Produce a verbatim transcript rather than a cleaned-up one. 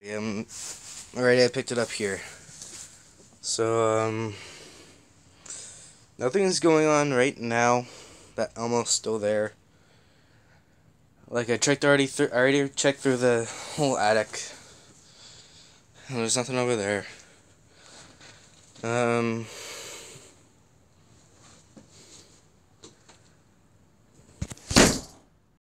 Um, alright, I picked it up here. So, um, nothing's going on right now. That Elmo's still there. Like I checked already, th I already checked through the whole attic. And there's nothing over there. Um,